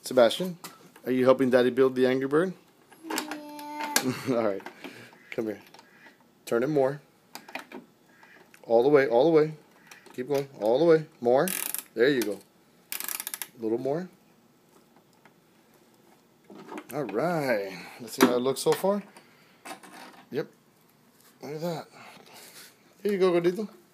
Sebastian, are you helping Daddy build the Angry Bird? Yeah. Alright, come here. Turn it more. All the way, all the way. Keep going, all the way. More. There you go. A little more. Alright. Let's see how it looks so far. Yep. Look at that. Here you go, Gordito.